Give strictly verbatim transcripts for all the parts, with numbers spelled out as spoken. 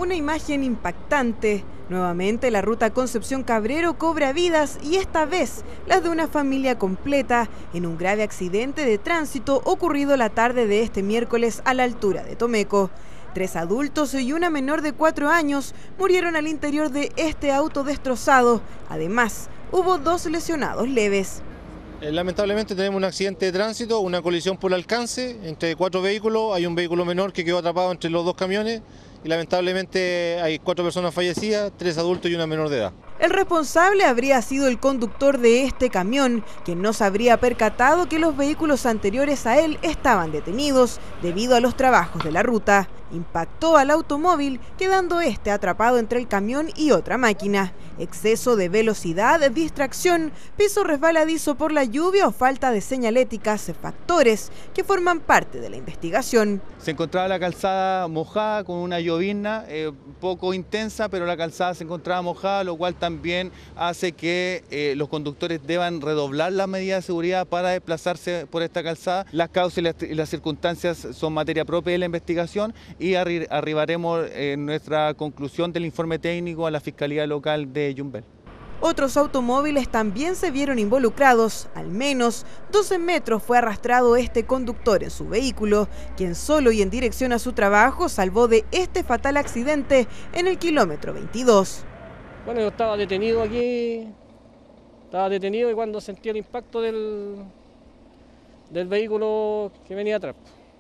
Una imagen impactante. Nuevamente la ruta Concepción Cabrero cobra vidas y esta vez las de una familia completa en un grave accidente de tránsito ocurrido la tarde de este miércoles a la altura de Tomeco. Tres adultos y una menor de cuatro años murieron al interior de este auto destrozado. Además, hubo dos lesionados leves. Lamentablemente tenemos un accidente de tránsito, una colisión por alcance entre cuatro vehículos. Hay un vehículo menor que quedó atrapado entre los dos camiones y lamentablemente hay cuatro personas fallecidas, tres adultos y una menor de edad. El responsable habría sido el conductor de este camión, quien no se habría percatado que los vehículos anteriores a él estaban detenidos debido a los trabajos de la ruta. Impactó al automóvil, quedando este atrapado entre el camión y otra máquina. Exceso de velocidad, distracción, piso resbaladizo por la lluvia o falta de señaléticas, factores que forman parte de la investigación. Se encontraba la calzada mojada con una llovizna eh, poco intensa, pero la calzada se encontraba mojada, lo cual también hace que eh, los conductores deban redoblar las medidas de seguridad para desplazarse por esta calzada. Las causas y las, y las circunstancias son materia propia de la investigación y arri arribaremos en nuestra conclusión del informe técnico a la Fiscalía Local de Yumbel. Otros automóviles también se vieron involucrados. Al menos doce metros fue arrastrado este conductor en su vehículo, quien solo y en dirección a su trabajo salvó de este fatal accidente en el kilómetro veintidós. Bueno, yo estaba detenido aquí, estaba detenido y cuando sentí el impacto del, del vehículo que venía atrás.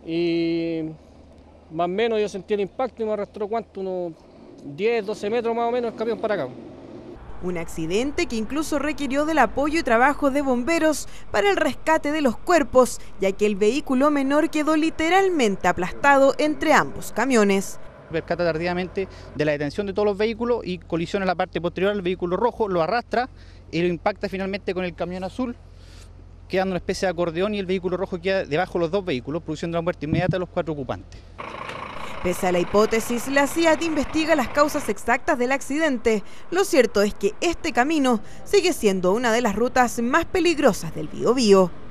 Y más o menos yo sentí el impacto y me arrastró cuánto, unos diez, doce metros más o menos el camión para acá. Un accidente que incluso requirió del apoyo y trabajo de bomberos para el rescate de los cuerpos, ya que el vehículo menor quedó literalmente aplastado entre ambos camiones. Percata tardíamente de la detención de todos los vehículos y colisiona la parte posterior del vehículo rojo, lo arrastra y lo impacta finalmente con el camión azul, quedando una especie de acordeón y el vehículo rojo queda debajo de los dos vehículos, produciendo la muerte inmediata de los cuatro ocupantes. Pese a la hipótesis, la C I A T investiga las causas exactas del accidente. Lo cierto es que este camino sigue siendo una de las rutas más peligrosas del Biobío.